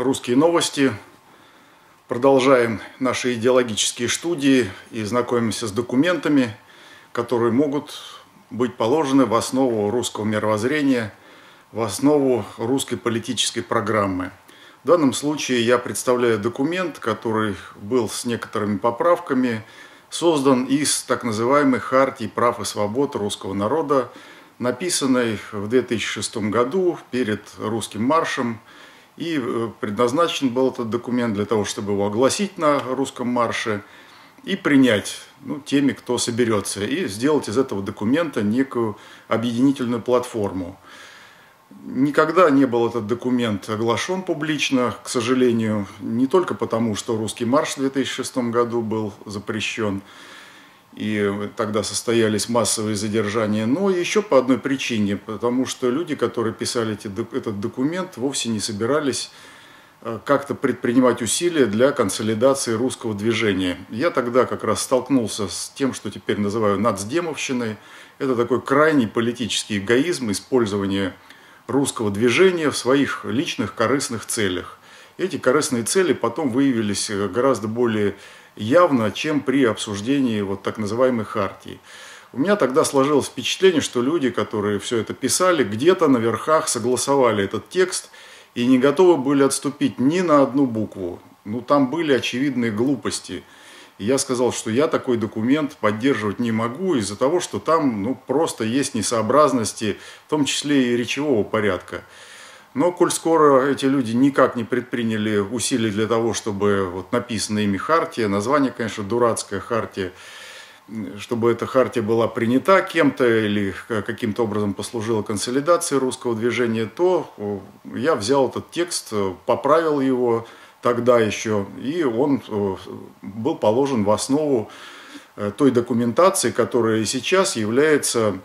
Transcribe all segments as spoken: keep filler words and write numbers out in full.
«Русские новости». Продолжаем наши идеологические студии и знакомимся с документами, которые могут быть положены в основу русского мировоззрения, в основу русской политической программы. В данном случае я представляю документ, который был с некоторыми поправками создан из так называемой Хартии прав и свобод русского народа, написанной в две тысячи шестом году перед русским маршем. И предназначен был этот документ для того, чтобы его огласить на русском марше и принять ну, теми, кто соберется, и сделать из этого документа некую объединительную платформу. Никогда не был этот документ оглашен публично, к сожалению, не только потому, что русский марш в две тысячи шестом году был запрещен, и тогда состоялись массовые задержания, но еще по одной причине, потому что люди, которые писали этот документ, вовсе не собирались как-то предпринимать усилия для консолидации русского движения. Я тогда как раз столкнулся с тем, что теперь называю нацдемовщиной. Это такой крайний политический эгоизм, использование русского движения в своих личных корыстных целях. Эти корыстные цели потом выявились гораздо более явно, чем при обсуждении вот так называемой хартии. У меня тогда сложилось впечатление, что люди, которые все это писали, где-то на верхах согласовали этот текст и не готовы были отступить ни на одну букву. Ну, там были очевидные глупости. И я сказал, что я такой документ поддерживать не могу из-за того, что там ну, просто есть несообразности, в том числе и речевого порядка. Но, коль скоро эти люди никак не предприняли усилий для того, чтобы вот написана ими хартия, название, конечно, дурацкая хартия, чтобы эта хартия была принята кем-то или каким-то образом послужила консолидации русского движения, то я взял этот текст, поправил его тогда еще, и он был положен в основу той документации, которая и сейчас является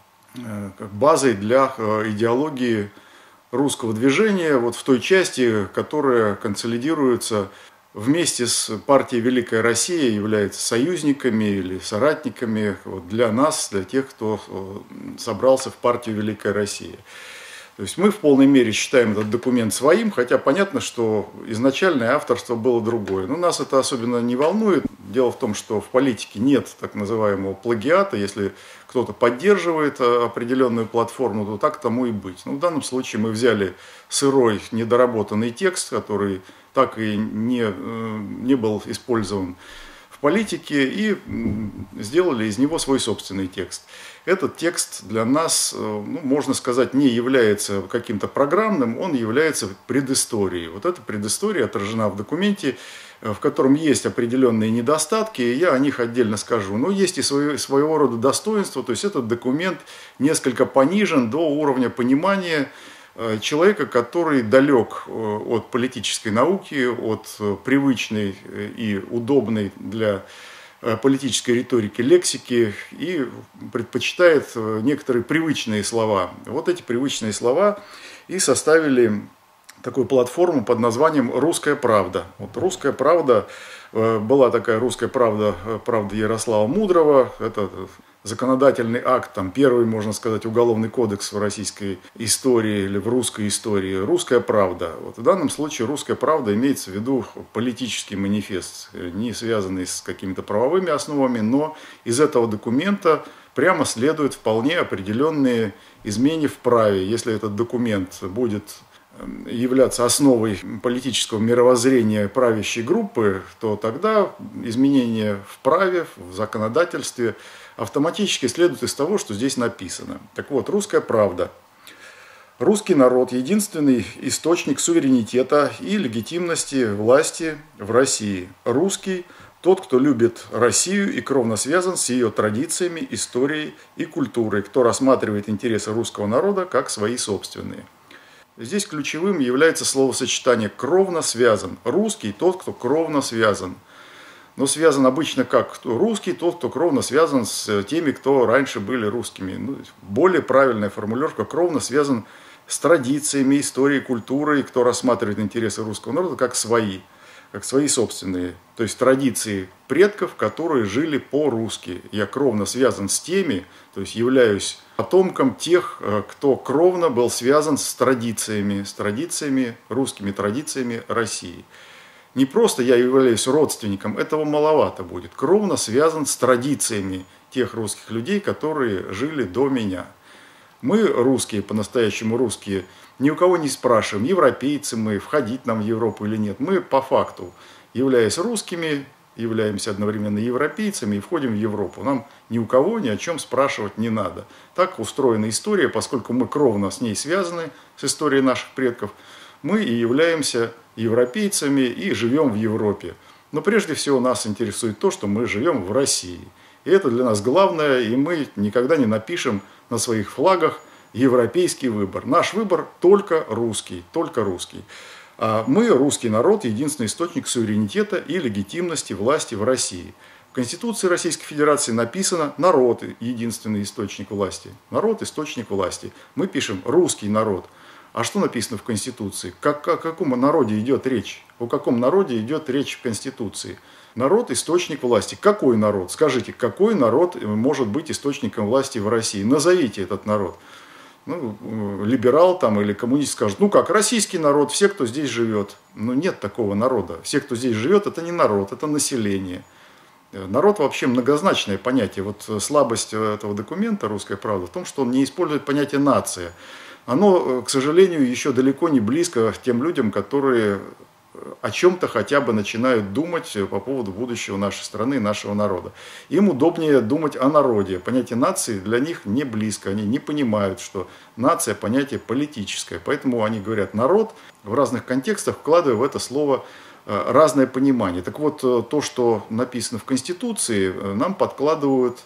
базой для идеологии русского движения, вот в той части, которая консолидируется вместе с партией «Великая Россия», является союзниками или соратниками вот для нас, для тех, кто собрался в партию «Великая Россия». То есть мы в полной мере считаем этот документ своим, хотя понятно, что изначальное авторство было другое. Но нас это особенно не волнует. Дело в том, что в политике нет так называемого плагиата. Если кто-то поддерживает определенную платформу, то так тому и быть. Но в данном случае мы взяли сырой, недоработанный текст, который так и не, не был использован в политике, и сделали из него свой собственный текст. Этот текст для нас, ну, можно сказать, не является каким-то программным, он является предысторией. Вот эта предыстория отражена в документе, в котором есть определенные недостатки, и я о них отдельно скажу. Но есть и свое, своего рода достоинство, то есть этот документ несколько понижен до уровня понимания человека, который далек от политической науки, от привычной и удобной для политической риторики, лексики и предпочитает некоторые привычные слова. Вот эти привычные слова и составили такую платформу под названием «Русская правда». Вот «Русская правда» была такая «Русская правда», правда Ярослава Мудрого. Это законодательный акт, там, первый, можно сказать, уголовный кодекс в российской истории или в русской истории. «Русская правда». Вот в данном случае «Русская правда» имеется в виду политический манифест, не связанный с какими-то правовыми основами, но из этого документа прямо следуют вполне определенные изменения в праве. Если этот документ будет являться основой политического мировоззрения правящей группы, то тогда изменения в праве, в законодательстве автоматически следуют из того, что здесь написано. Так вот, «Русская правда». Русский народ – единственный источник суверенитета и легитимности власти в России. Русский – тот, кто любит Россию и кровно связан с ее традициями, историей и культурой, кто рассматривает интересы русского народа как свои собственные. Здесь ключевым является словосочетание «кровно связан». Русский – тот, кто кровно связан. Но связан обычно как русский, тот, кто кровно связан с теми, кто раньше были русскими. Ну, более правильная формулировка – кровно связан с традициями, историей, культурой, кто рассматривает интересы русского народа как свои. как свои собственные. То есть традиции предков, которые жили по-русски. Я кровно связан с теми, то есть являюсь потомком тех, кто кровно был связан с традициями, с традициями, русскими традициями России. Не просто я являюсь родственником, этого маловато будет. Кровно связан с традициями тех русских людей, которые жили до меня. Мы, русские, по-настоящему русские, ни у кого не спрашиваем, европейцы мы, входить нам в Европу или нет. Мы по факту, являясь русскими, являемся одновременно европейцами и входим в Европу. Нам ни у кого ни о чем спрашивать не надо. Так устроена история, поскольку мы кровно с ней связаны, с историей наших предков, мы и являемся европейцами и живем в Европе. Но прежде всего нас интересует то, что мы живем в России. И это для нас главное, и мы никогда не напишем на своих флагах европейский выбор. Наш выбор только русский, только русский. А мы, русский народ, единственный источник суверенитета и легитимности власти в России. В Конституции Российской Федерации написано «народ – единственный источник власти». Народ – источник власти. Мы пишем «русский народ». А что написано в Конституции? Как, о каком народе идет речь? О каком народе идет речь в Конституции? Народ – источник власти. Какой народ? Скажите, какой народ может быть источником власти в России? Назовите этот народ. Ну, либерал там или коммунист скажет, ну как, российский народ, все, кто здесь живет. Но нет такого народа. Все, кто здесь живет, это не народ, это население. Народ вообще многозначное понятие. Вот слабость этого документа «Русская правда» в том, что он не использует понятие «нация». Оно, к сожалению, еще далеко не близко тем людям, которые о чем-то хотя бы начинают думать по поводу будущего нашей страны, нашего народа. Им удобнее думать о народе. Понятие нации для них не близко. Они не понимают, что нация – понятие политическое. Поэтому они говорят «народ», в разных контекстах вкладывая в это слово разное понимание. Так вот, то, что написано в Конституции, нам подкладывают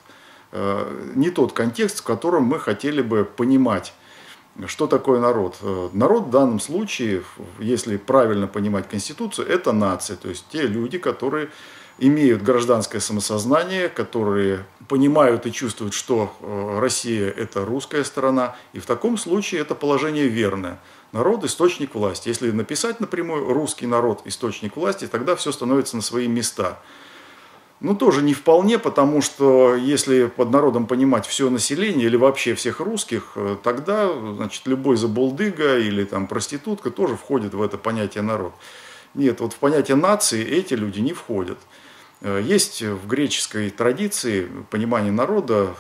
не тот контекст, в котором мы хотели бы понимать, что такое народ? Народ в данном случае, если правильно понимать Конституцию, это нация. То есть те люди, которые имеют гражданское самосознание, которые понимают и чувствуют, что Россия – это русская страна. И в таком случае это положение верное. Народ – источник власти. Если написать напрямую «русский народ – источник власти», тогда все становится на свои места. Ну, тоже не вполне, потому что если под народом понимать все население или вообще всех русских, тогда, значит, любой забулдыга или там проститутка тоже входит в это понятие народ. Нет, вот в понятие нации эти люди не входят. Есть в греческой традиции понимание народа,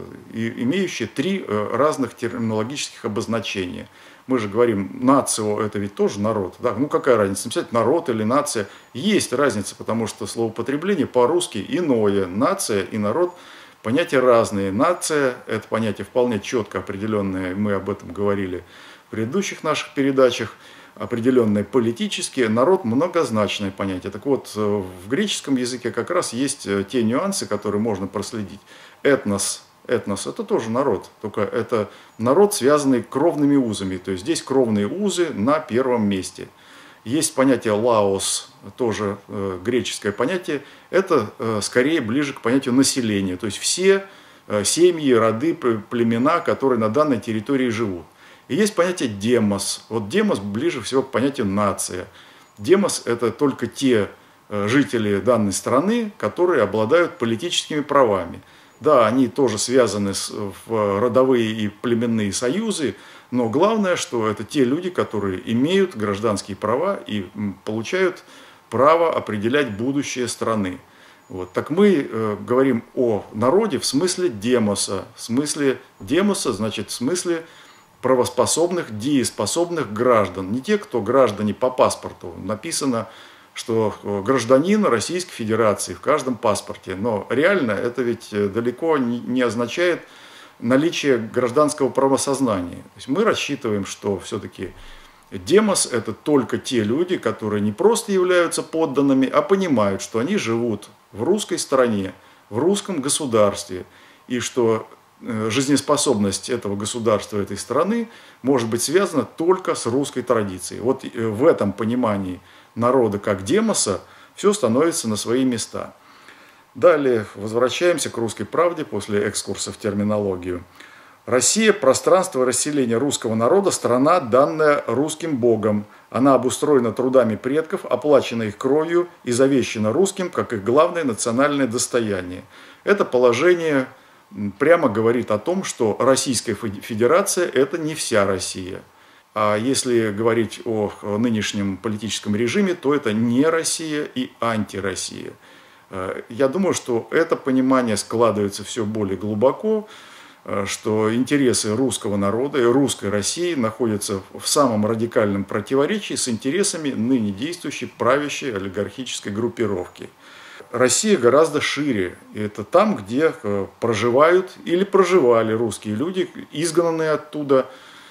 имеющее три разных терминологических обозначения. Мы же говорим, нацио – это ведь тоже народ. Да? Ну, какая разница, написать народ или нация? Есть разница, потому что словоупотребление по-русски иное. Нация и народ – понятия разные. Нация – это понятие вполне четко определенное, мы об этом говорили в предыдущих наших передачах, определенное политические, народ – многозначное понятие. Так вот, в греческом языке как раз есть те нюансы, которые можно проследить. Этнос. Этнос – это тоже народ, только это народ, связанный кровными узами. То есть здесь кровные узы на первом месте. Есть понятие «лаос», тоже э, греческое понятие. Это э, скорее ближе к понятию населения. То есть все э, семьи, роды, племена, которые на данной территории живут. И есть понятие «демос». Вот демос ближе всего к понятию «нация». Демос – это только те э, жители данной страны, которые обладают политическими правами. Да, они тоже связаны с, в родовые и племенные союзы, но главное, что это те люди, которые имеют гражданские права и получают право определять будущее страны. Вот. Так мы э, говорим о народе в смысле демоса. В смысле демоса, значит, в смысле правоспособных, дееспособных граждан. Не те, кто граждане по паспорту. Написано, что гражданин Российской Федерации в каждом паспорте. Но реально это ведь далеко не означает наличие гражданского правосознания. То есть мы рассчитываем, что все-таки демос – это только те люди, которые не просто являются подданными, а понимают, что они живут в русской стране, в русском государстве, и что жизнеспособность этого государства, этой страны может быть связана только с русской традицией. Вот в этом понимании народа как демоса все становится на свои места. Далее возвращаемся к «Русской правде» после экскурса в терминологию. Россия – пространство расселения русского народа, страна, данная русским богом. Она обустроена трудами предков, оплачена их кровью и завещена русским как их главное национальное достояние. Это положение прямо говорит о том, что Российская Федерация – это не вся Россия. А если говорить о нынешнем политическом режиме, то это не Россия и антироссия. Я думаю, что это понимание складывается все более глубоко, что интересы русского народа и русской России находятся в самом радикальном противоречии с интересами ныне действующей правящей олигархической группировки. Россия гораздо шире. Это там, где проживают или проживали русские люди, изгнанные оттуда,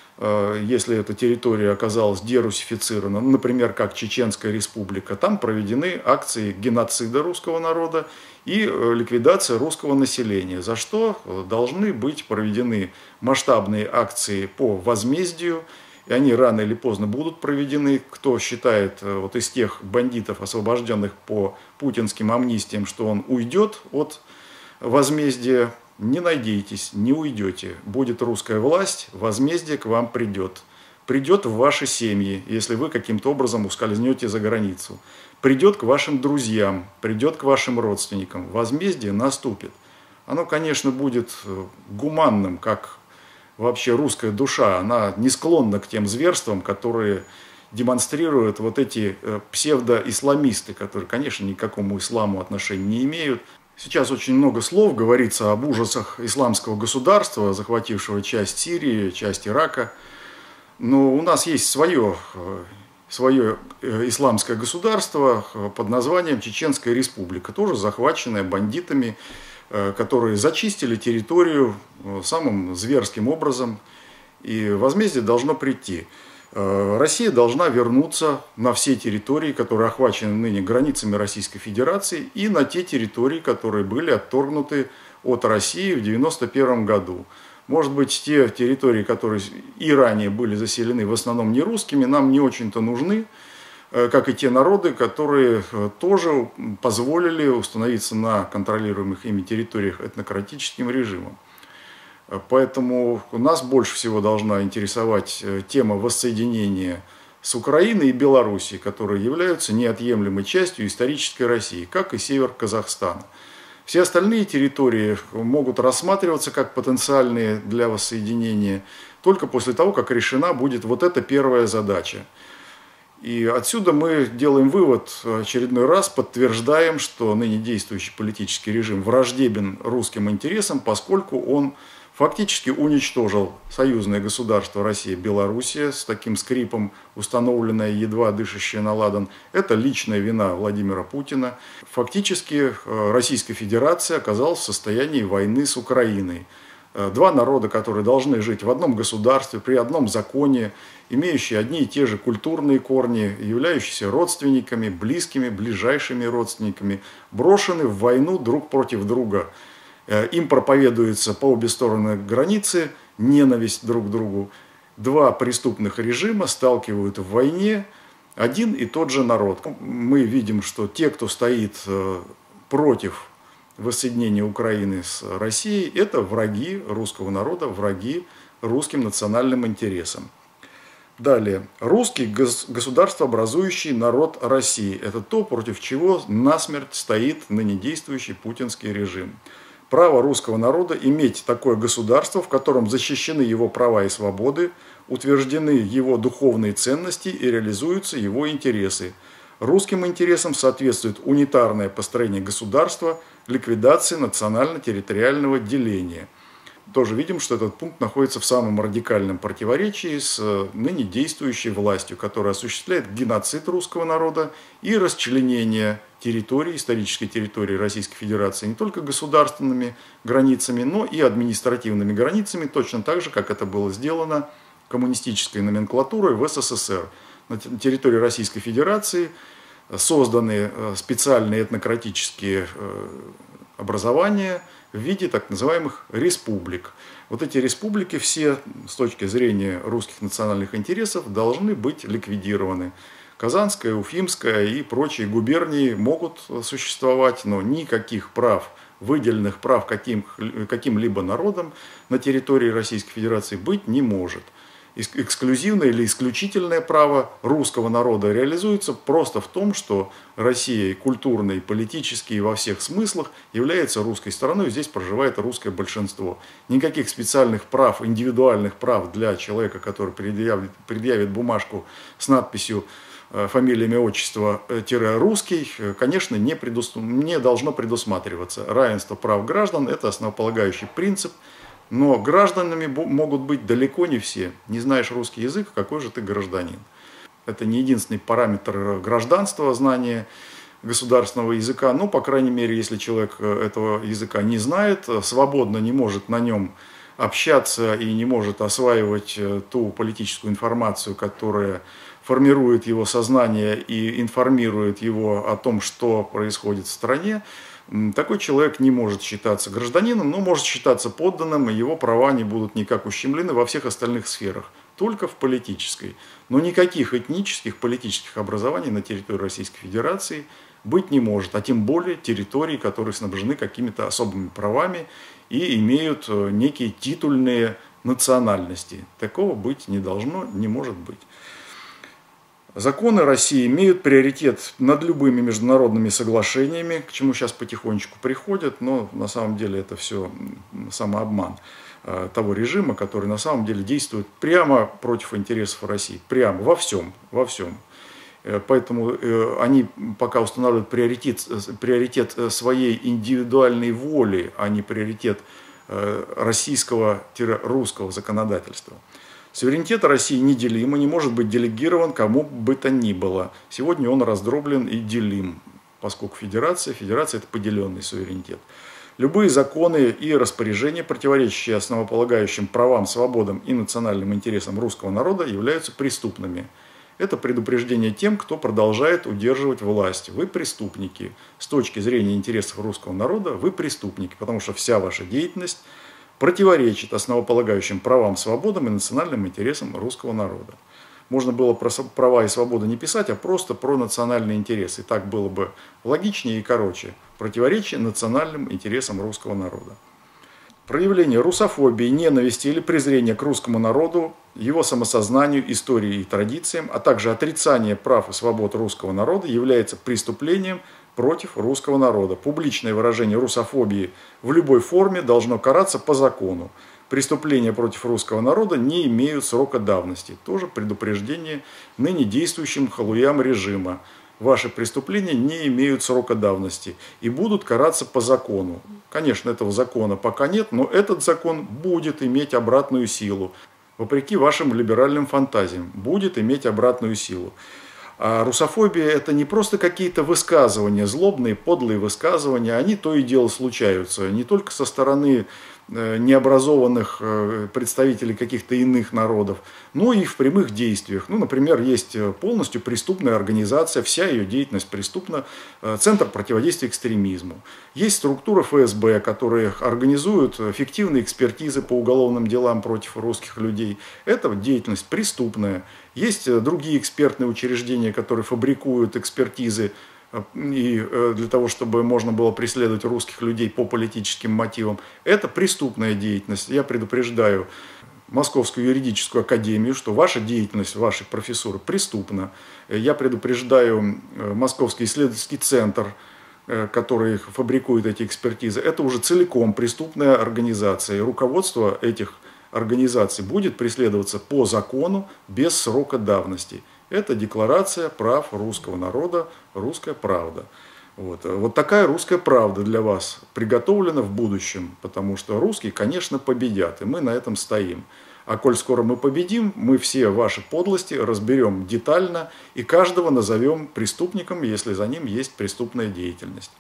если эта территория оказалась дерусифицирована, например, как Чеченская республика. Там проведены акции геноцида русского народа и ликвидация русского населения, за что должны быть проведены масштабные акции по возмездию, и они рано или поздно будут проведены. Кто считает вот из тех бандитов, освобожденных по путинским амнистиям, что он уйдет от возмездия, не надейтесь, не уйдете. Будет русская власть, возмездие к вам придет. Придет в ваши семьи, если вы каким-то образом ускользнете за границу. Придет к вашим друзьям, придет к вашим родственникам. Возмездие наступит. Оно, конечно, будет гуманным, как вообще русская душа. Она не склонна к тем зверствам, которые демонстрируют вот эти псевдоисламисты, которые, конечно, ни к какому исламу отношения не имеют. Сейчас очень много слов говорится об ужасах исламского государства, захватившего часть Сирии, часть Ирака. Но у нас есть свое, свое исламское государство под названием Чеченская республика, тоже захваченная бандитами, которые зачистили территорию самым зверским образом. И возмездие должно прийти. Россия должна вернуться на все территории, которые охвачены ныне границами Российской Федерации, и на те территории, которые были отторгнуты от России в девяносто первом году. Может быть, те территории, которые и ранее были заселены в основном не русскими, нам не очень-то нужны, как и те народы, которые тоже позволили установиться на контролируемых ими территориях этнократическим режимом. Поэтому нас больше всего должна интересовать тема воссоединения с Украиной и Белоруссией, которые являются неотъемлемой частью исторической России, как и север Казахстана. Все остальные территории могут рассматриваться как потенциальные для воссоединения только после того, как решена будет вот эта первая задача. И отсюда мы делаем вывод, очередной раз подтверждаем, что ныне действующий политический режим враждебен русским интересам, поскольку он фактически уничтожил союзное государство Россия-Белоруссия с таким скрипом, установленное, едва дышащее на ладан. Это личная вина Владимира Путина. Фактически Российская Федерация оказалась в состоянии войны с Украиной. Два народа, которые должны жить в одном государстве, при одном законе, имеющие одни и те же культурные корни, являющиеся родственниками, близкими, ближайшими родственниками, брошены в войну друг против друга. Им проповедуется по обе стороны границы ненависть друг к другу. Два преступных режима сталкивают в войне один и тот же народ. Мы видим, что те, кто стоит против воссоединения Украины с Россией, это враги русского народа, враги русским национальным интересам. Далее. Русский государствообразующий народ России. Это то, против чего насмерть стоит ныне действующий путинский режим. Право русского народа иметь такое государство, в котором защищены его права и свободы, утверждены его духовные ценности и реализуются его интересы. Русским интересам соответствует унитарное построение государства, ликвидация национально-территориального деления. Тоже видим, что этот пункт находится в самом радикальном противоречии с ныне действующей властью, которая осуществляет геноцид русского народа и расчленение территории, исторической территории Российской Федерации не только государственными границами, но и административными границами, точно так же, как это было сделано коммунистической номенклатурой в СССР. На территории Российской Федерации созданы специальные этнократические образования в виде так называемых республик. Вот эти республики все с точки зрения русских национальных интересов должны быть ликвидированы. Казанская, Уфимская и прочие губернии могут существовать, но никаких прав, выделенных прав каким, каким-либо народом на территории Российской Федерации быть не может. эксклюзивное или исключительное право русского народа реализуется просто в том, что Россия и культурно, и политически, и во всех смыслах является русской стороной, и здесь проживает русское большинство. Никаких специальных прав, индивидуальных прав для человека, который предъявит, предъявит бумажку с надписью фамилия, имя, отчество, русский, конечно, не, предус... не должно предусматриваться. Равенство прав граждан – это основополагающий принцип, но гражданами могут быть далеко не все. Не знаешь русский язык, какой же ты гражданин. Это не единственный параметр гражданства, знание государственного языка, но, по крайней мере, если человек этого языка не знает, свободно не может на нем общаться и не может осваивать ту политическую информацию, которая формирует его сознание и информирует его о том, что происходит в стране, такой человек не может считаться гражданином, но может считаться подданным, и его права не будут никак ущемлены во всех остальных сферах, только в политической. Но никаких этнических, политических образований на территории Российской Федерации быть не может, а тем более территории, которые снабжены какими-то особыми правами и имеют некие титульные национальности. Такого быть не должно, не может быть. Законы России имеют приоритет над любыми международными соглашениями, к чему сейчас потихонечку приходят, но на самом деле это все самообман того режима, который на самом деле действует прямо против интересов России, прямо во всем, во всем. Поэтому они пока устанавливают приоритет, приоритет своей индивидуальной воли, а не приоритет российского-русского законодательства. Суверенитет России неделим и не может быть делегирован кому бы то ни было. Сегодня он раздроблен и делим, поскольку федерация, федерация – это поделенный суверенитет. Любые законы и распоряжения, противоречащие основополагающим правам, свободам и национальным интересам русского народа, являются преступными. Это предупреждение тем, кто продолжает удерживать власть. Вы преступники. С точки зрения интересов русского народа вы преступники, потому что вся ваша деятельность противоречит основополагающим правам, свободам и национальным интересам русского народа. Можно было про права и свободы не писать, а просто про национальные интересы. И так было бы логичнее и короче. Противоречие национальным интересам русского народа. Проявление русофобии, ненависти или презрения к русскому народу, его самосознанию, истории и традициям, а также отрицание прав и свобод русского народа является преступлением против русского народа. Публичное выражение русофобии в любой форме должно караться по закону. Преступления против русского народа не имеют срока давности. Тоже предупреждение ныне действующим халуям режима. Ваши преступления не имеют срока давности и будут караться по закону. Конечно, этого закона пока нет, но этот закон будет иметь обратную силу. Вопреки вашим либеральным фантазиям, будет иметь обратную силу. А русофобия – это не просто какие-то высказывания, злобные, подлые высказывания, они то и дело случаются, не только со стороны необразованных представителей каких-то иных народов, но и в прямых действиях. Ну, например, есть полностью преступная организация, вся ее деятельность преступна, Центр противодействия экстремизму. Есть структура эф эс бэ, которые организуют фиктивные экспертизы по уголовным делам против русских людей. Это деятельность преступная. Есть другие экспертные учреждения, которые фабрикуют экспертизы и для того, чтобы можно было преследовать русских людей по политическим мотивам. Это преступная деятельность. Я предупреждаю Московскую юридическую академию, что ваша деятельность, вашей профессуры преступна. Я предупреждаю Московский исследовательский центр, который фабрикует эти экспертизы. Это уже целиком преступная организация. И руководство этих организаций будет преследоваться по закону без срока давности. Это декларация прав русского народа, русская правда. Вот. Вот такая русская правда для вас приготовлена в будущем, потому что русские, конечно, победят, и мы на этом стоим. А коль скоро мы победим, мы все ваши подлости разберем детально и каждого назовем преступником, если за ним есть преступная деятельность.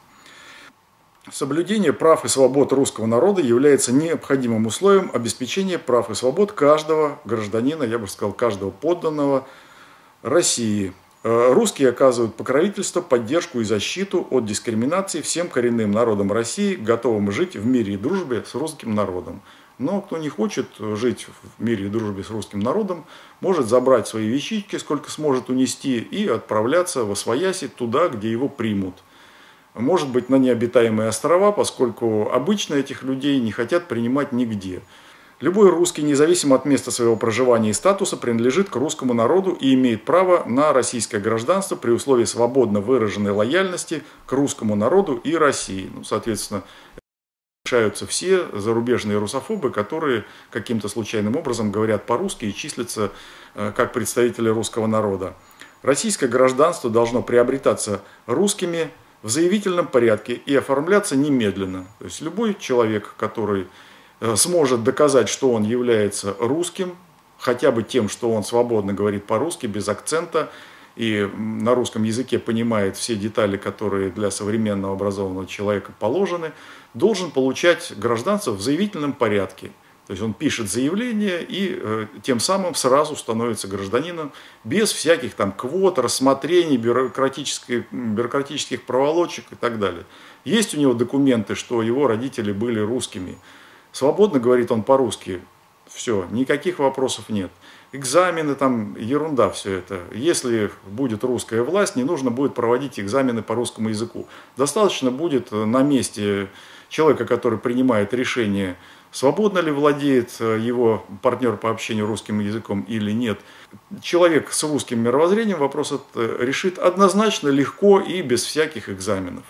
Соблюдение прав и свобод русского народа является необходимым условием обеспечения прав и свобод каждого гражданина, я бы сказал, каждого подданного России. Русские оказывают покровительство, поддержку и защиту от дискриминации всем коренным народам России, готовым жить в мире и дружбе с русским народом. Но кто не хочет жить в мире и дружбе с русским народом, может забрать свои вещички, сколько сможет унести, и отправляться восвояси туда, где его примут. Может быть, на необитаемые острова, поскольку обычно этих людей не хотят принимать нигде. Любой русский, независимо от места своего проживания и статуса, принадлежит к русскому народу и имеет право на российское гражданство при условии свободно выраженной лояльности к русскому народу и России. Ну, соответственно, решаются все зарубежные русофобы, которые каким-то случайным образом говорят по-русски и числятся как представители русского народа. Российское гражданство должно приобретаться русскими в заявительном порядке и оформляться немедленно. То есть любой человек, который сможет доказать, что он является русским, хотя бы тем, что он свободно говорит по-русски, без акцента, и на русском языке понимает все детали, которые для современного образованного человека положены, должен получать гражданство в заявительном порядке. То есть он пишет заявление и э, тем самым сразу становится гражданином без всяких там квот, рассмотрений, бюрократических, бюрократических проволочек и так далее. Есть у него документы, что его родители были русскими. Свободно говорит он по-русски, все, никаких вопросов нет. Экзамены, там ерунда все это. Если будет русская власть, не нужно будет проводить экзамены по русскому языку. Достаточно будет на месте человека, который принимает решение, свободно ли владеет его партнер по общению русским языком или нет. Человек с русским мировоззрением вопрос этот решит однозначно, легко и без всяких экзаменов.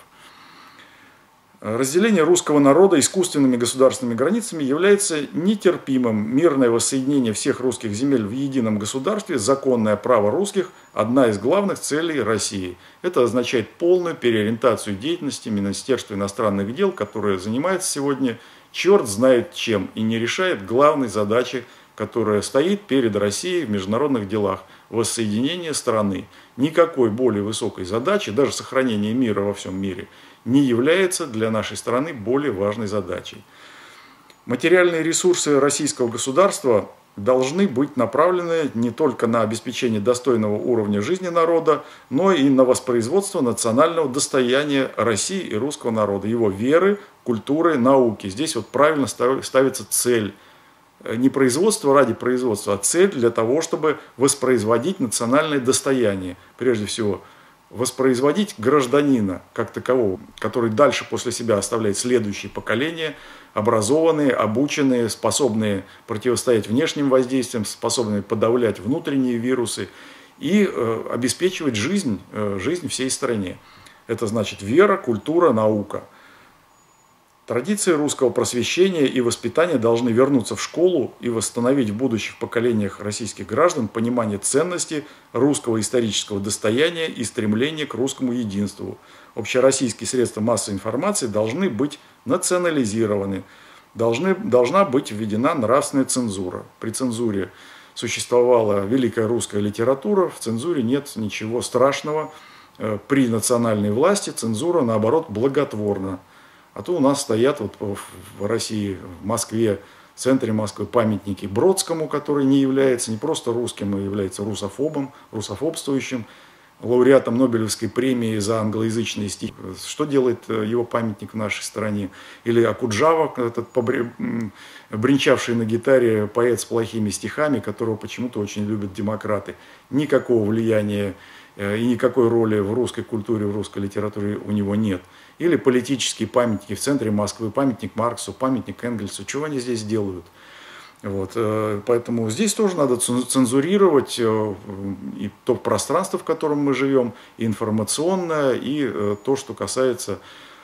Разделение русского народа искусственными государственными границами является нетерпимым. Мирное воссоединение всех русских земель в едином государстве, законное право русских – одна из главных целей России. Это означает полную переориентацию деятельности Министерства иностранных дел, которое занимается сегодня черт знает чем и не решает главной задачи, которая стоит перед Россией в международных делах – воссоединение страны. Никакой более высокой задачи, даже сохранение мира во всем мире, не является для нашей страны более важной задачей. Материальные ресурсы российского государства должны быть направлены не только на обеспечение достойного уровня жизни народа, но и на воспроизводство национального достояния России и русского народа, его веры, культуры, науки. Здесь вот правильно ставится цель. Не производство ради производства, а цель для того, чтобы воспроизводить национальное достояние, прежде всего. Воспроизводить гражданина как такового, который дальше после себя оставляет следующие поколения, образованные, обученные, способные противостоять внешним воздействиям, способные подавлять внутренние вирусы и э, обеспечивать жизнь, э, жизнь всей стране. Это значит вера, культура, наука. Традиции русского просвещения и воспитания должны вернуться в школу и восстановить в будущих поколениях российских граждан понимание ценности русского исторического достояния и стремление к русскому единству. Общероссийские средства массовой информации должны быть национализированы, должны, должна быть введена нравственная цензура. При цензуре существовала великая русская литература, в цензуре нет ничего страшного. При национальной власти цензура, наоборот, благотворна. А то у нас стоят вот в России, в Москве, в центре Москвы памятники Бродскому, который не является не просто русским, а является русофобом, русофобствующим, лауреатом Нобелевской премии за англоязычные стихи. Что делает его памятник в нашей стране? Или Акуджава, этот бренчавший на гитаре поэт с плохими стихами, которого почему-то очень любят демократы. Никакого влияния и никакой роли в русской культуре, в русской литературе у него нет. Или политические памятники в центре Москвы, памятник Марксу, памятник Энгельсу. Чего они здесь делают? Вот. Поэтому здесь тоже надо цензурировать и то пространство, в котором мы живем, и информационное, и то, что касается,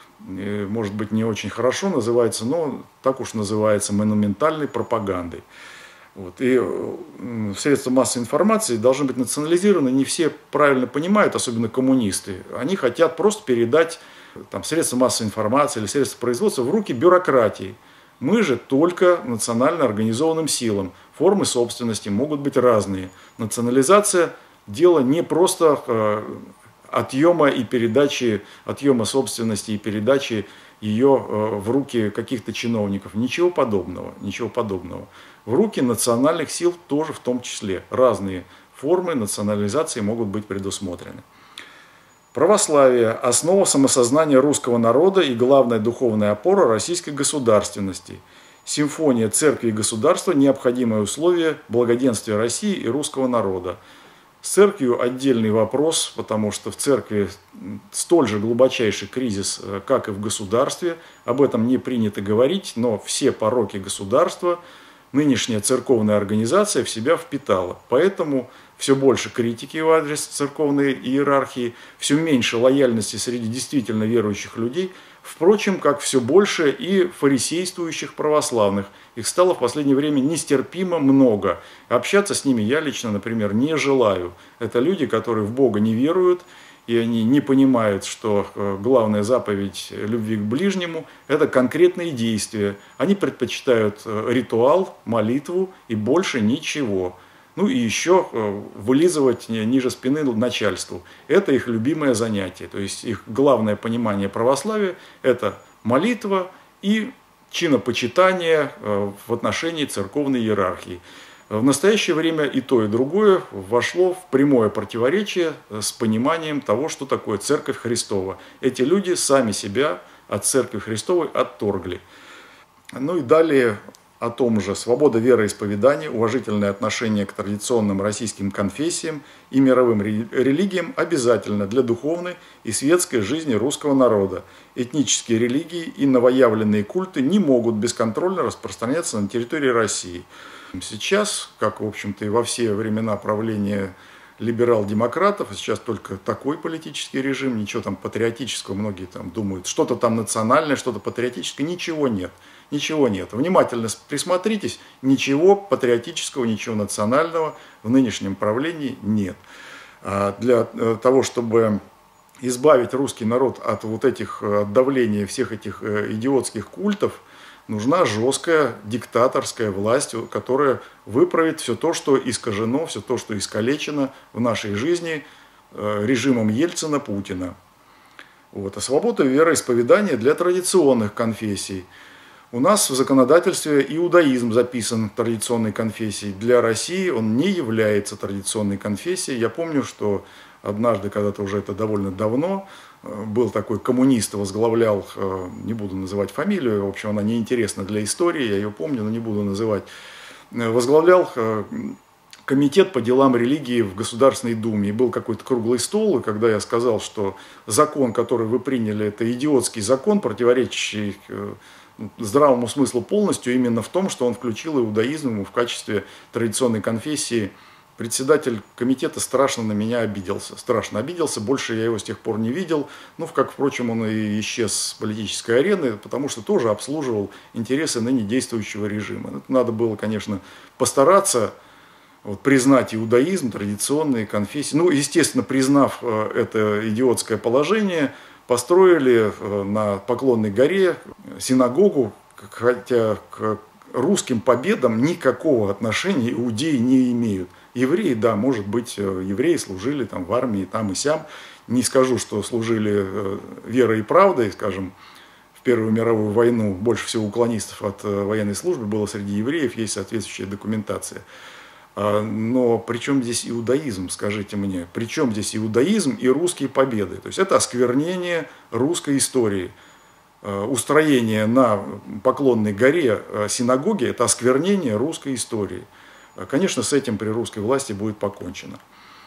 может быть, не очень хорошо называется, но так уж называется монументальной пропагандой. Вот. И средства массовой информации должны быть национализированы. Не все правильно понимают, особенно коммунисты. Они хотят просто передать там, средства массовой информации или средства производства в руки бюрократии. Мы же только национально организованным силам. Формы собственности могут быть разные. Национализация – дело не просто э, отъема и передачи, отъема собственности и передачи ее э, в руки каких-то чиновников. Ничего подобного, ничего подобного. В руки национальных сил тоже в том числе. Разные формы национализации могут быть предусмотрены. Православие – основа самосознания русского народа и главная духовная опора российской государственности. Симфония церкви и государства – необходимое условие благоденствия России и русского народа. С церковью отдельный вопрос, потому что в церкви столь же глубочайший кризис, как и в государстве. Об этом не принято говорить, но все пороки государства нынешняя церковная организация в себя впитала. Поэтому все больше критики в адрес церковной иерархии, все меньше лояльности среди действительно верующих людей, впрочем, как все больше и фарисействующих православных. Их стало в последнее время нестерпимо много. Общаться с ними я лично, например, не желаю. Это люди, которые в Бога не веруют, и они не понимают, что главная заповедь любви к ближнему – это конкретные действия. Они предпочитают ритуал, молитву и больше ничего. Ну и еще вылизывать ниже спины начальству. Это их любимое занятие. То есть их главное понимание православия – это молитва и чинопочитание в отношении церковной иерархии. В настоящее время и то, и другое вошло в прямое противоречие с пониманием того, что такое Церковь Христова. Эти люди сами себя от Церкви Христовой отторгли. Ну и далее о том же: свобода вероисповедания, уважительное отношение к традиционным российским конфессиям и мировым религиям обязательно для духовной и светской жизни русского народа. Этнические религии и новоявленные культы не могут бесконтрольно распространяться на территории России. Сейчас, как, в общем-то, и во все времена правления либерал-демократов, сейчас только такой политический режим, ничего там патриотического, многие там думают, что-то там национальное, что-то патриотическое, ничего нет. Ничего нет. Внимательно присмотритесь, ничего патриотического, ничего национального в нынешнем правлении нет. Для того, чтобы избавить русский народ от вот этих от давления всех этих идиотских культов, нужна жесткая диктаторская власть, которая выправит все то, что искажено, все то, что искалечено в нашей жизни режимом Ельцина, Путина. Вот. А свобода вероисповедания для традиционных конфессий. У нас в законодательстве иудаизм записан традиционной конфессией. Для России он не является традиционной конфессией. Я помню, что однажды, когда-то уже это довольно давно, был такой коммунист, возглавлял, не буду называть фамилию, в общем, она неинтересна для истории, я ее помню, но не буду называть, возглавлял комитет по делам религии в Государственной Думе. И был какой-то круглый стол, и когда я сказал, что закон, который вы приняли, это идиотский закон, противоречащий здравому смыслу полностью, именно в том, что он включил иудаизм в качестве традиционной конфессии, председатель комитета страшно на меня обиделся. Страшно обиделся, больше я его с тех пор не видел. Ну, как, впрочем, он и исчез с политической арены, потому что тоже обслуживал интересы ныне действующего режима. Это надо было, конечно, постараться вот, признать иудаизм, традиционные конфессии. Ну, естественно, признав это идиотское положение, построили на Поклонной горе синагогу, хотя к русским победам никакого отношения иудеи не имеют. Евреи, да, может быть, евреи служили там в армии, там и сям. Не скажу, что служили верой и правдой, скажем, в Первую мировую войну больше всего уклонистов от военной службы было среди евреев, есть соответствующая документация. Но при чем здесь иудаизм, скажите мне? При чем здесь иудаизм и русские победы? То есть это осквернение русской истории. Устроение на Поклонной горе синагоги – это осквернение русской истории. Конечно, с этим при русской власти будет покончено.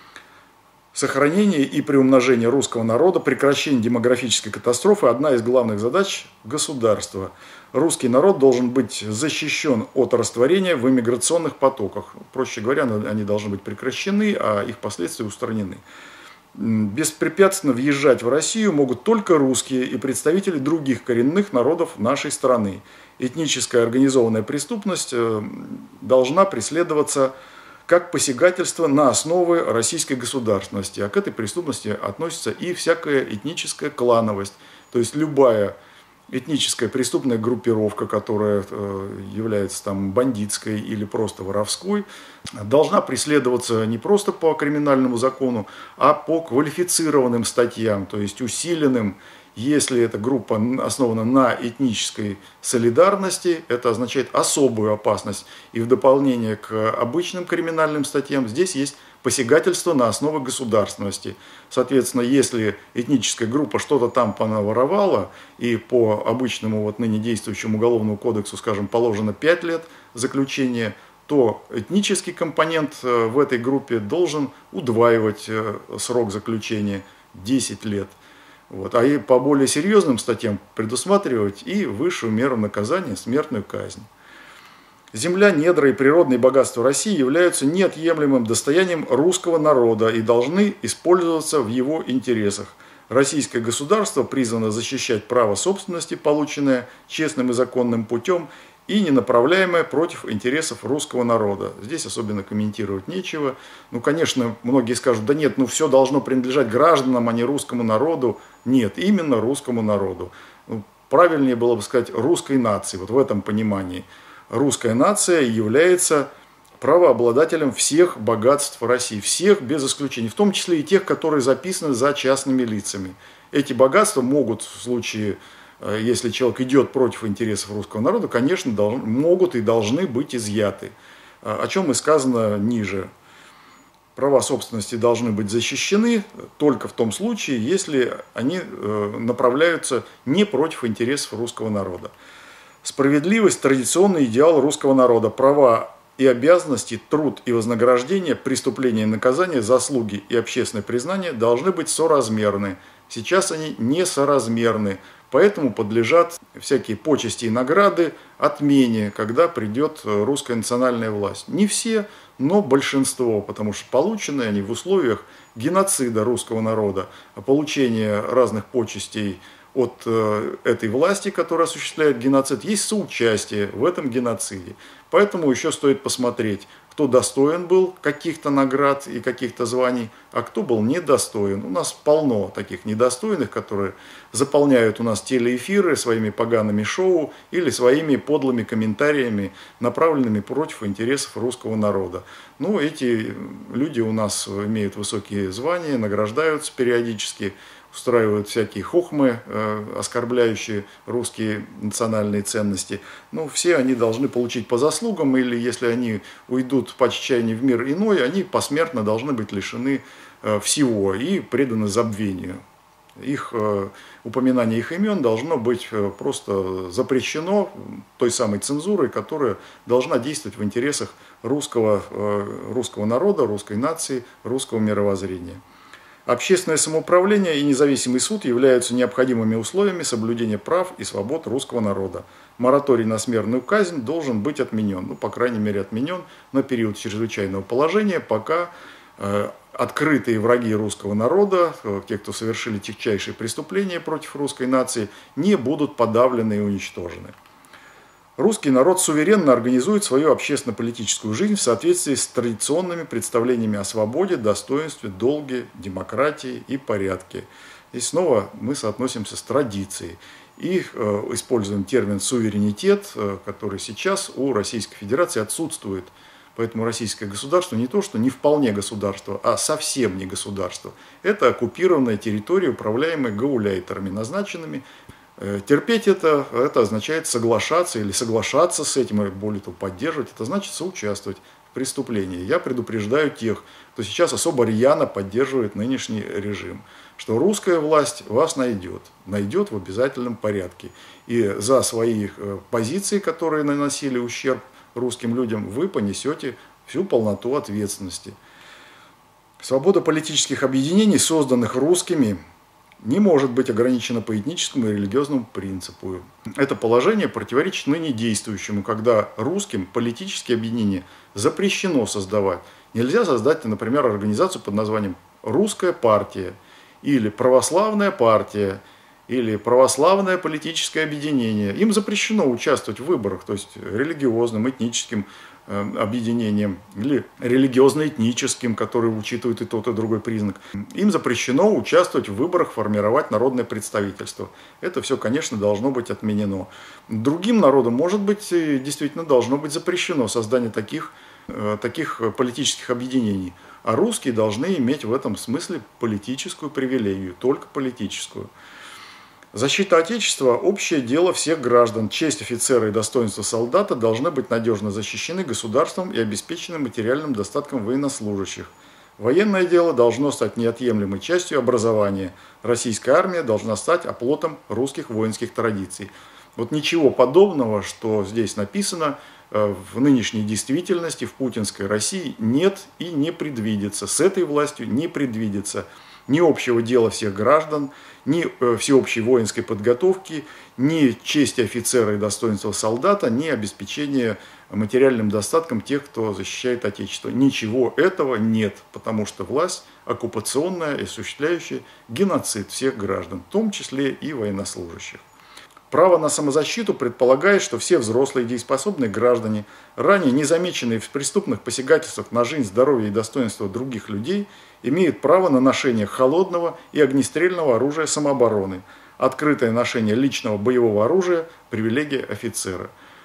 Сохранение и приумножение русского народа, прекращение демографической катастрофы – одна из главных задач государства. Русский народ должен быть защищен от растворения в иммиграционных потоках. Проще говоря, они должны быть прекращены, а их последствия устранены. Беспрепятственно въезжать в Россию могут только русские и представители других коренных народов нашей страны. Этническая организованная преступность должна преследоваться как посягательство на основы российской государственности. А к этой преступности относится и всякая этническая клановость. То есть любая этническая преступная группировка, которая является там бандитской или просто воровской, должна преследоваться не просто по криминальному закону, а по квалифицированным статьям, то есть усиленным. Если эта группа основана на этнической солидарности, это означает особую опасность. И в дополнение к обычным криминальным статьям здесь есть посягательство на основы государственности. Соответственно, если этническая группа что-то там понаворовала, и по обычному вот ныне действующему уголовному кодексу, скажем, положено пять лет заключения, то этнический компонент в этой группе должен удваивать срок заключения десять лет. Вот. А и по более серьезным статьям предусматривать и высшую меру наказания – смертную казнь. Земля, недра и природные богатства России являются неотъемлемым достоянием русского народа и должны использоваться в его интересах. Российское государство призвано защищать право собственности, полученное честным и законным путем, и не направляемое против интересов русского народа. Здесь особенно комментировать нечего. Ну, конечно, многие скажут, да нет, ну все должно принадлежать гражданам, а не русскому народу. Нет, именно русскому народу. Ну, правильнее было бы сказать русской нации, вот в этом понимании. Русская нация является правообладателем всех богатств России, всех без исключения, в том числе и тех, которые записаны за частными лицами. Эти богатства могут в случае, если человек идет против интересов русского народа, конечно, должны, могут и должны быть изъяты, о чем и сказано ниже. Права собственности должны быть защищены только в том случае, если они направляются не против интересов русского народа. Справедливость – традиционный идеал русского народа. Права и обязанности, труд и вознаграждение, преступления и наказания, заслуги и общественное признание должны быть соразмерны. Сейчас они несоразмерны, поэтому подлежат всякие почести и награды отмене, когда придет русская национальная власть. Не все, но большинство, потому что получены они в условиях геноцида русского народа, получения разных почестей от этой власти, которая осуществляет геноцид, есть соучастие в этом геноциде. Поэтому еще стоит посмотреть, кто достоин был каких-то наград и каких-то званий, а кто был недостоин. У нас полно таких недостойных, которые заполняют у нас телеэфиры своими погаными шоу или своими подлыми комментариями, направленными против интересов русского народа. Ну, эти люди у нас имеют высокие звания, награждаются периодически, устраивают всякие хохмы, э, оскорбляющие русские национальные ценности. Ну, все они должны получить по заслугам, или если они уйдут по чаяния в мир иной, они посмертно должны быть лишены э, всего и преданы забвению. Их, э, упоминание их имен должно быть э, просто запрещено той самой цензурой, которая должна действовать в интересах русского, э, русского народа, русской нации, русского мировоззрения. Общественное самоуправление и независимый суд являются необходимыми условиями соблюдения прав и свобод русского народа. Мораторий на смертную казнь должен быть отменен, ну, по крайней мере, отменен на период чрезвычайного положения, пока э, открытые враги русского народа, э, те, кто совершили тягчайшие преступления против русской нации, не будут подавлены и уничтожены. Русский народ суверенно организует свою общественно-политическую жизнь в соответствии с традиционными представлениями о свободе, достоинстве, долге, демократии и порядке. И снова мы соотносимся с традицией и э, используем термин суверенитет, э, который сейчас у Российской Федерации отсутствует. Поэтому российское государство не то, что не вполне государство, а совсем не государство. Это оккупированная территория, управляемая гауляйтерами, назначенными. Терпеть это, это означает соглашаться или соглашаться с этим, или более того поддерживать, это значит соучаствовать в преступлении. Я предупреждаю тех, кто сейчас особо рьяно поддерживает нынешний режим, что русская власть вас найдет, найдет в обязательном порядке. И за свои позиции, которые наносили ущерб русским людям, вы понесете всю полноту ответственности. Свобода политических объединений, созданных русскими, не может быть ограничено по этническому и религиозному принципу. Это положение противоречит ныне действующему, когда русским политические объединения запрещено создавать. Нельзя создать, например, организацию под названием «Русская партия» или «Православная партия» или «Православное политическое объединение». Им запрещено участвовать в выборах, то есть религиозным, этническим объединением или религиозно-этническим, которые учитывают и тот, и другой признак. Им запрещено участвовать в выборах, формировать народное представительство. Это все, конечно, должно быть отменено. Другим народам, может быть, действительно должно быть запрещено создание таких, таких политических объединений. А русские должны иметь в этом смысле политическую привилегию, только политическую. Защита Отечества – общее дело всех граждан. Честь офицера и достоинство солдата должны быть надежно защищены государством и обеспечены материальным достатком военнослужащих. Военное дело должно стать неотъемлемой частью образования. Российская армия должна стать оплотом русских воинских традиций. Вот ничего подобного, что здесь написано, в нынешней действительности, в путинской России нет и не предвидится. С этой властью не предвидится ни общего дела всех граждан, ни всеобщей воинской подготовки, ни чести офицера и достоинства солдата, ни обеспечения материальным достатком тех, кто защищает Отечество. Ничего этого нет, потому что власть оккупационная и осуществляющая геноцид всех граждан, в том числе и военнослужащих. Право на самозащиту предполагает, что все взрослые дееспособные граждане, ранее не замеченные в преступных посягательствах на жизнь, здоровье и достоинство других людей, имеют право на ношение холодного и огнестрельного оружия самообороны, открытое ношение личного боевого оружия – привилегия офицера.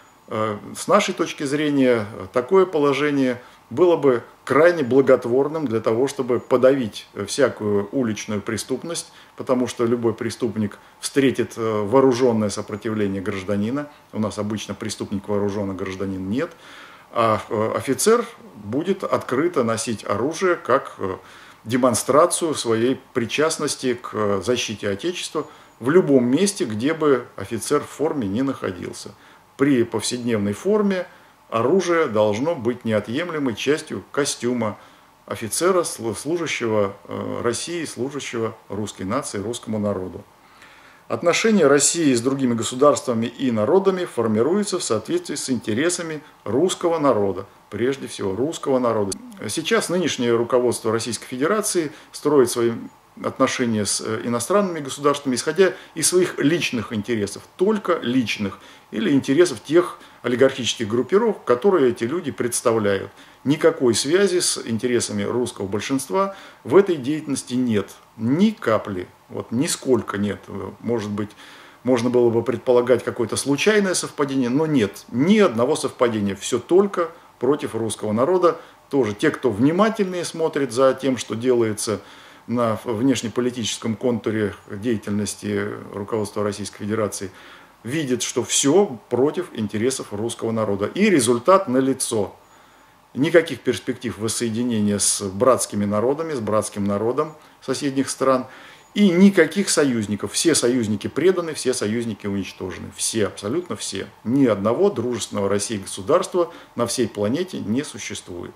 С нашей точки зрения, такое положение было бы крайне благотворным для того, чтобы подавить всякую уличную преступность, потому что любой преступник встретит вооруженное сопротивление гражданина. У нас обычно преступник вооруженный, гражданин нет. А офицер будет открыто носить оружие как демонстрацию своей причастности к защите Отечества в любом месте, где бы офицер в форме не находился. При повседневной форме оружие должно быть неотъемлемой частью костюма офицера, служащего России, служащего русской нации, русскому народу. Отношения России с другими государствами и народами формируются в соответствии с интересами русского народа, прежде всего русского народа. Сейчас нынешнее руководство Российской Федерации строит свои отношения с иностранными государствами, исходя из своих личных интересов, только личных, или интересов тех олигархических группировок, которые эти люди представляют. Никакой связи с интересами русского большинства в этой деятельности нет. Ни капли, вот нисколько нет. Может быть, можно было бы предполагать какое-то случайное совпадение, но нет, ни одного совпадения. Все только против русского народа. Тоже те, кто внимательнее смотрит за тем, что делается на внешнеполитическом контуре деятельности руководства Российской Федерации, видят, что все против интересов русского народа. И результат налицо. Никаких перспектив воссоединения с братскими народами, с братским народом соседних стран. И никаких союзников. Все союзники преданы, все союзники уничтожены. Все, абсолютно все. Ни одного дружественного России государства на всей планете не существует.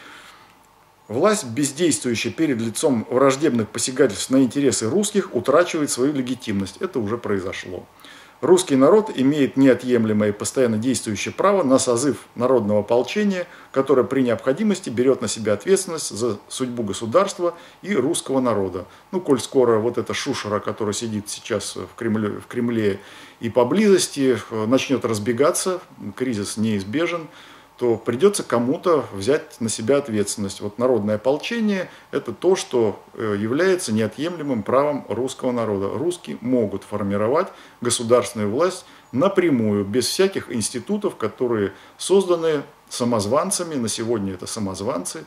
Власть, бездействующая перед лицом враждебных посягательств на интересы русских, утрачивает свою легитимность. Это уже произошло. Русский народ имеет неотъемлемое и постоянно действующее право на созыв народного ополчения, которое при необходимости берет на себя ответственность за судьбу государства и русского народа. Ну, коль скоро вот эта шушера, которая сидит сейчас в Кремле, в Кремле и поблизости, начнет разбегаться, кризис неизбежен, то придется кому-то взять на себя ответственность. Вот народное ополчение – это то, что является неотъемлемым правом русского народа. Русские могут формировать государственную власть напрямую, без всяких институтов, которые созданы самозванцами, на сегодня это самозванцы.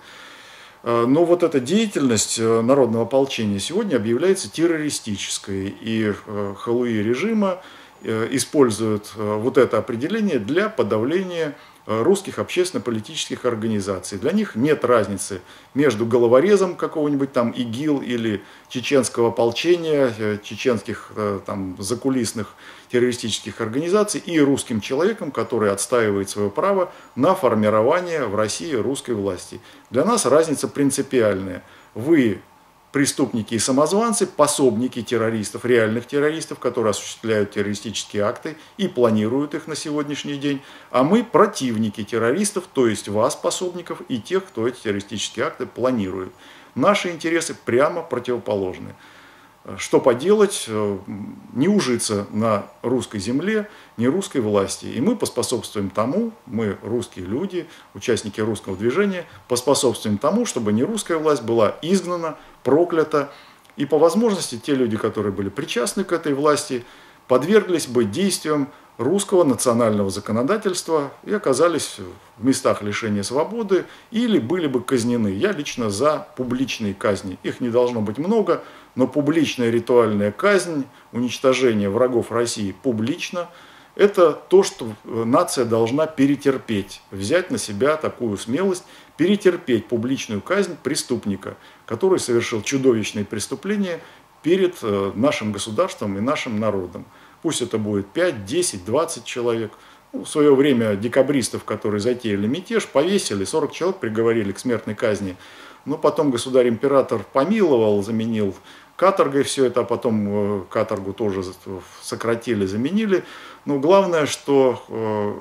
Но вот эта деятельность народного ополчения сегодня объявляется террористической, и халуи режима используют вот это определение для подавления русских общественно-политических организаций. Для них нет разницы между головорезом какого-нибудь там ИГИЛ или чеченского ополчения, чеченских там закулисных террористических организаций и русским человеком, который отстаивает свое право на формирование в России русской власти. Для нас разница принципиальная. Вы преступники и самозванцы, пособники террористов, реальных террористов, которые осуществляют террористические акты и планируют их на сегодняшний день. А мы противники террористов, то есть вас, пособников, и тех, кто эти террористические акты планирует. Наши интересы прямо противоположны. Что поделать, не ужиться на русской земле, не русской власти. И мы поспособствуем тому, мы русские люди, участники русского движения, поспособствуем тому, чтобы не русская власть была изгнана, проклята. И по возможности те люди, которые были причастны к этой власти, подверглись бы действиям русского национального законодательства и оказались в местах лишения свободы или были бы казнены. Я лично за публичные казни. Их не должно быть много, но публичная ритуальная казнь, уничтожение врагов России публично, это то, что нация должна перетерпеть, взять на себя такую смелость, перетерпеть публичную казнь преступника, который совершил чудовищные преступления перед нашим государством и нашим народом. Пусть это будет пять, десять, двадцать человек. Ну, в свое время декабристов, которые затеяли мятеж, повесили, сорок человек приговорили к смертной казни. Но потом государь-император помиловал, заменил каторгой все это, а потом каторгу тоже сократили, заменили. Но главное, что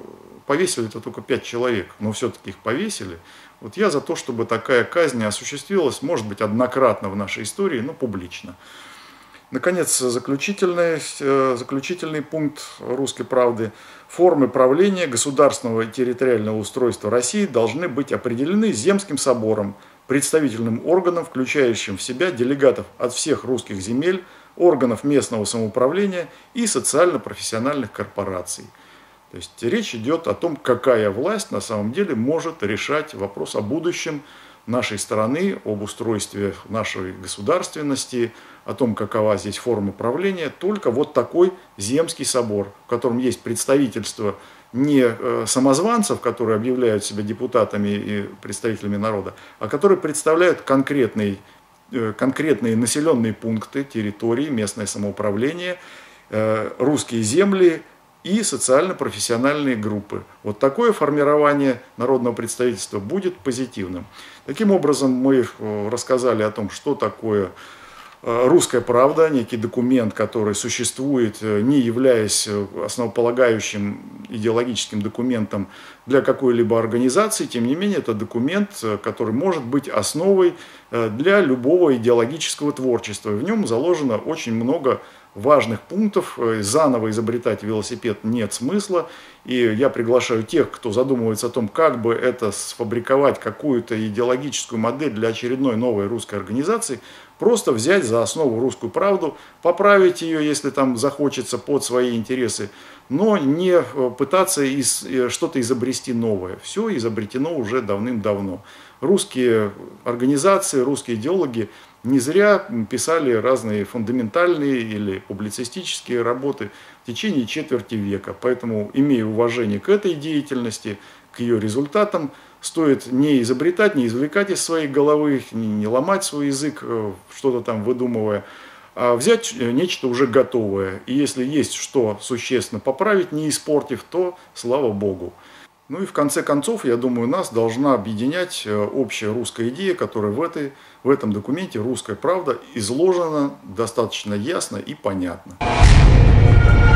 повесили-то только пять человек, но все-таки их повесили. Вот я за то, чтобы такая казнь осуществилась, может быть, однократно в нашей истории, но публично. Наконец, заключительный, заключительный пункт «Русской правды». Формы правления государственного и территориального устройства России должны быть определены Земским собором, представительным органом, включающим в себя делегатов от всех русских земель, органов местного самоуправления и социально-профессиональных корпораций. То есть речь идет о том, какая власть на самом деле может решать вопрос о будущем нашей страны, об устройстве нашей государственности, о том, какова здесь форма правления. Только вот такой Земский собор, в котором есть представительство не самозванцев, которые объявляют себя депутатами и представителями народа, а которые представляют конкретные, конкретные населенные пункты, территории, местное самоуправление, русские земли и социально-профессиональные группы. Вот такое формирование народного представительства будет позитивным. Таким образом, мы рассказали о том, что такое «Русская правда», некий документ, который существует, не являясь основополагающим идеологическим документом для какой-либо организации. Тем не менее, это документ, который может быть основой для любого идеологического творчества. В нем заложено очень много важных пунктов. Заново изобретать велосипед нет смысла. И я приглашаю тех, кто задумывается о том, как бы это сфабриковать, какую-то идеологическую модель для очередной новой русской организации, просто взять за основу «Русскую правду», поправить ее, если там захочется, под свои интересы, но не пытаться из, что-то изобрести новое. Все изобретено уже давным-давно. Русские организации, русские идеологи не зря писали разные фундаментальные или публицистические работы в течение четверти века. Поэтому, имея уважение к этой деятельности, к ее результатам, стоит не изобретать, не извлекать из своей головы, не, не ломать свой язык, что-то там выдумывая, а взять нечто уже готовое. И если есть что существенно поправить, не испортив, то слава Богу. Ну и в конце концов, я думаю, нас должна объединять общая русская идея, которая в, этой, в этом документе «Русская правда» изложена достаточно ясно и понятно.